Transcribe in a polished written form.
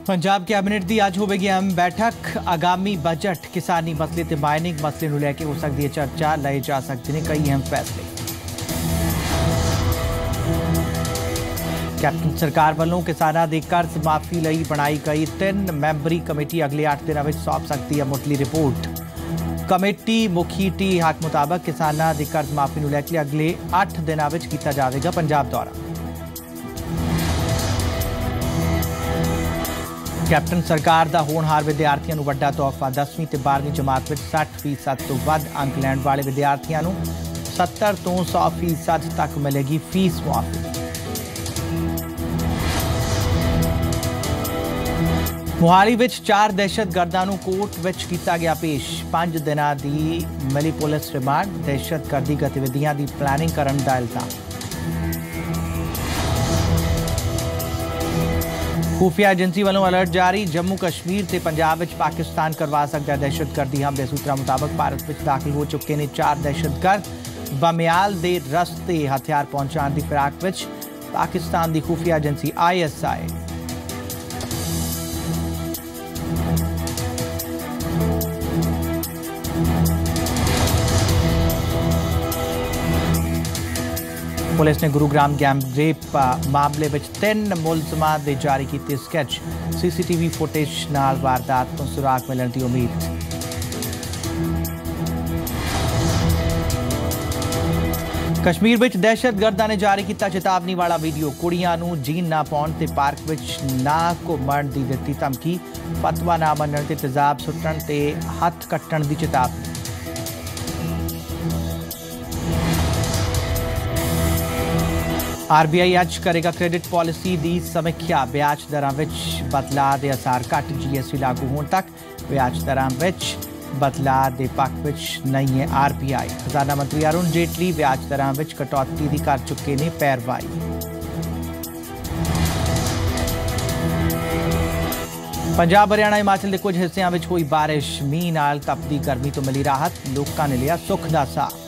Punjab cabinet की अज होगी अहम बैठक। आगामी बजट किसानी मसले ते माइनिंग मसले नूं लैके हो सकती है चर्चा, लए जा सकते हैं कई अहम फैसले। कैप्टन सरकार वालों किसानों के कर्ज माफी लई बनाई गई 3 मैंबरी कमेटी अगले 8 दिनों में सौंप सकती है मुढली रिपोर्ट। कमेटी मुखी टी हक मुताबक किसानों के कर्ज माफी नूं लैके अगले 8 दिनों में किया जाएगा पंजाब दौरा। कैप्टन सरकार का होनहार विद्यार्थियों को वड्डा तोहफा। 10वीं ते 12वीं जमात में 60% तो वध अंक लैण वाले विद्यार्थियों को 70 तो 100% तक मिलेगी फीस मुआफी। मोहाली में 4 दहशतगर्दां नूं कोर्ट विच कीता गया पेश। 5 दिनों की मिली पुलिस रिमांड। दहशतगर्दी गतिविधियों की प्लानिंग करने का इल्जाम। खुफिया एजेंसी वालों अलर्ट जारी। जम्मू कश्मीर से पंजाब में पाकिस्तान करवा सकता है दहशतगर्दी हमले। सूत्रों मुताबक भारत में दाखिल हो चुके ने 4 दहशतगर्द। बमियाल के रस्ते हथियार पहुंचाने की फिराक में पाकिस्तान की खुफिया एजेंसी ISI पुलिस ने गुरुग्राम गैंग रेप मामले में 3 मुलजमां दे जारी की स्कैच। CCTV फुटेज नाल वारदात तो सुराग मिलने की उम्मीद। कश्मीर में दहशतगर्दां ने जारी किया चेतावनी वाला वीडियो। कुड़ियां नूं जीन ना पाउण ते पार्क विच ना घुमण दी दित्ती धमकी। फतवा ना मनण ते तेजाब सुट्टण ते हथ कट्टण दी चेतावनी। RBI अज करेगा क्रेडिट पॉलिसी की समीक्षा। ब्याज दरां विच बदलाव के असर घट। GST लागू होने तक ब्याज दरां विच बदलाव के पक्ष विच नहीं है RBI। खजाना मंत्री अरुण जेटली ब्याज दरां विच कटौती की कर चुके ने पैरवाई। पंजाब हरियाणा हिमाचल के कुछ हिस्सों में हुई बारिश। मींह नाल तपदी गर्मी तो मिली राहत। लोगों ने लिया सुख का साह।